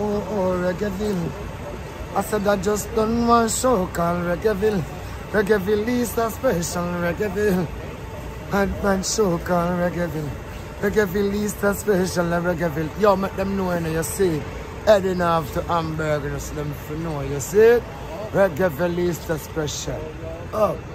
oh, Reggaeville. I said I just done one show called Reggaeville. Reggaeville is a special Reggaeville. And one show called Reggaeville. Reggaeville is a special Reggaeville. Yo, make them know, you see. Heading off to Hamburg, you see them for know, you see it? Reggaeville is a special. Oh.